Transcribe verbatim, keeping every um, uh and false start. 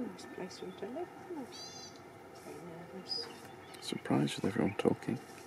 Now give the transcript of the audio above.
Nice place for you to live, isn't it? Very nervous. Surprised with everyone talking.